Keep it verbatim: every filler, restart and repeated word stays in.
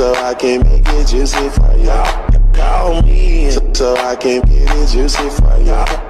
so I can make it juicy for you. Call me, so, so I can get it juicy for you.